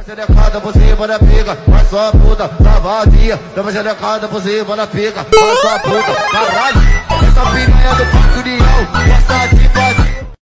Xerecada por cima da pica, vai só puta, tá vazia. Dá uma xerecada por cima da pica, vai só puta, caralho. Essa pica é